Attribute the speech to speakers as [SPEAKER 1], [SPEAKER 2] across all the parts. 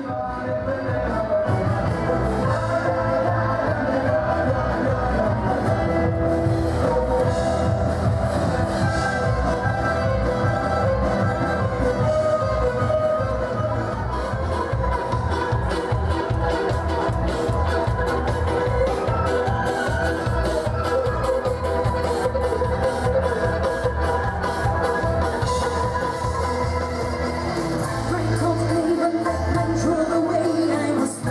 [SPEAKER 1] Drove away, I was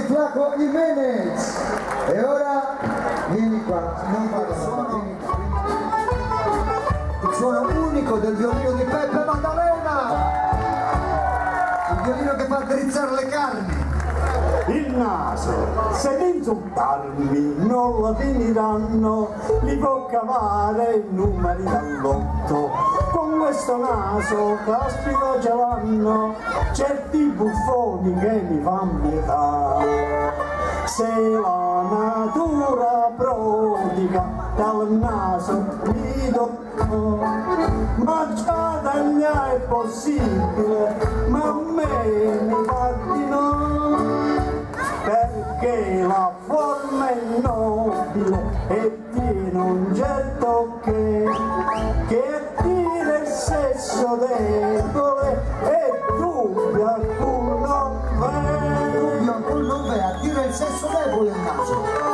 [SPEAKER 1] Flaco Jimenez. E ora vieni qua, non parla, vieni qua. Il suono unico del violino di Peppe Maddalena, il violino che fa drizzare le carni.
[SPEAKER 2] Il naso, se di insultarmi non la finiranno, li può cavare i numeri dall'otto. Con questo naso, caspita ce l'hanno, certi buffoni che mi fanno pietà. Se la natura prodiga dal naso mi tocco, ma già da mia è possibile, ma a me mi fa di no. Perché la forma è nobile e tiene un certo che attira il sesso debole e dubbio alcun non v'è.
[SPEAKER 1] Dubbio alcun non v'è, attira il sesso debole il naso.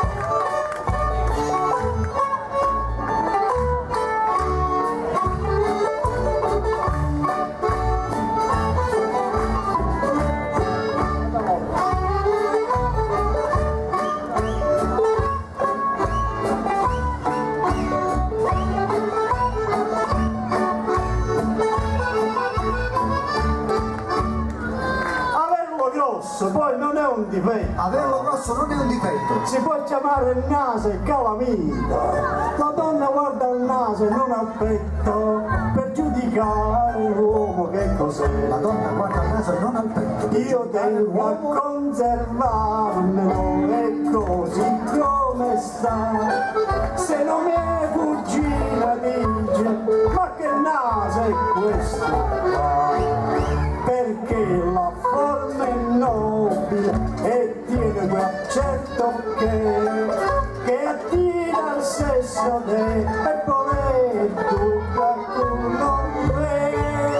[SPEAKER 2] Poi non è un difetto.
[SPEAKER 1] Averlo grosso non è un difetto.
[SPEAKER 2] Si può chiamare il naso e calamita. La donna guarda il naso e non al petto per giudicare l'uomo che cos'è.
[SPEAKER 1] La donna guarda il naso e non al petto.
[SPEAKER 2] Io tengo a conservarmelo e così come sta. Se non mia cugina dice ma che naso è questo qua? Perché la forma è nobile e tiene quel certo che attira il sesso debole e dubbio tu non vedi.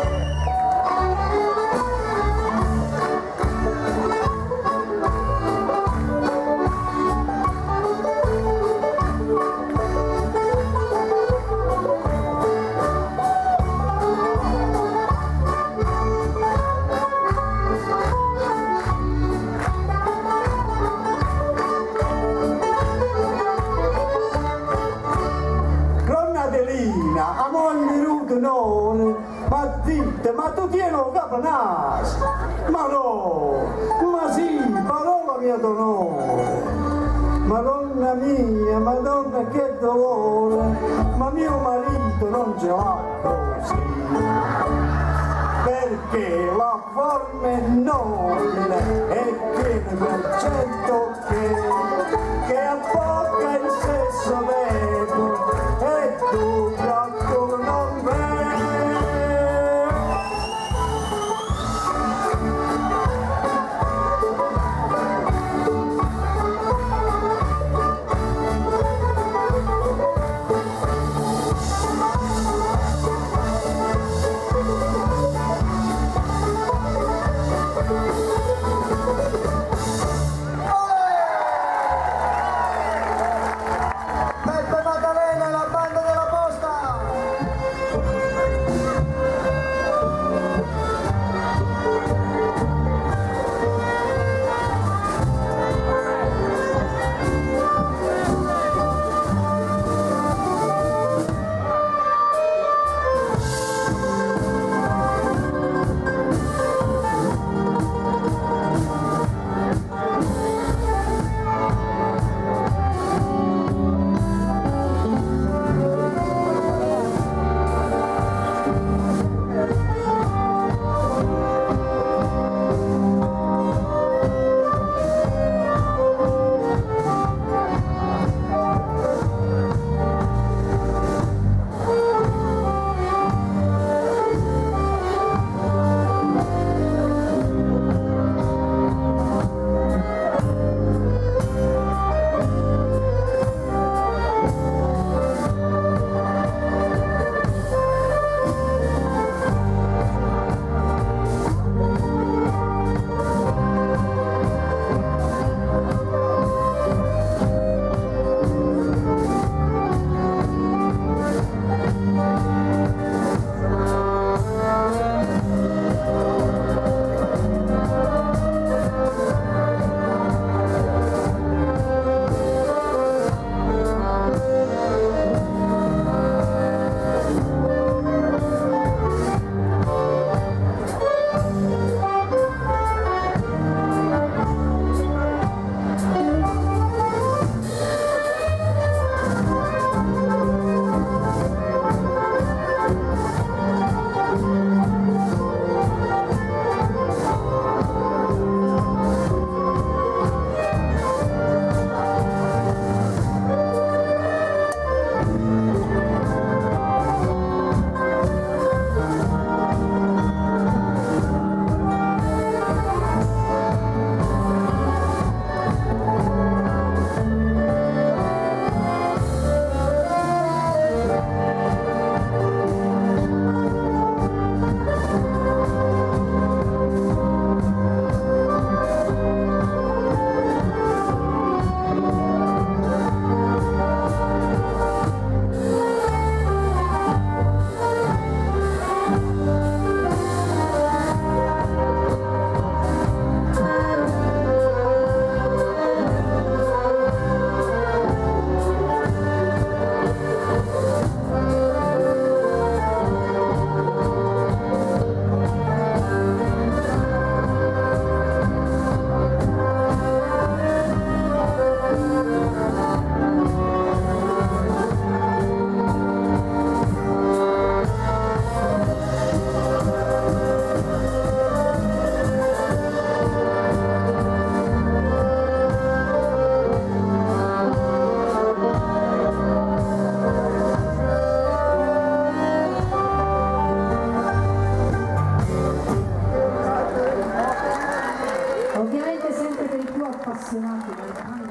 [SPEAKER 2] A ogni minuto non, ma zitte, ma tu tieni un capo naso, ma no, ma sì, parola mia d'onore, Madonna mia, Madonna che dolore, ma mio marito non ce l'ha così, perché la forma è nobile e tiene quel certo che abbocca il sesso debole e tu non vedi.
[SPEAKER 1] Peppe Maddalena e la banda della posta.
[SPEAKER 3] appassionati del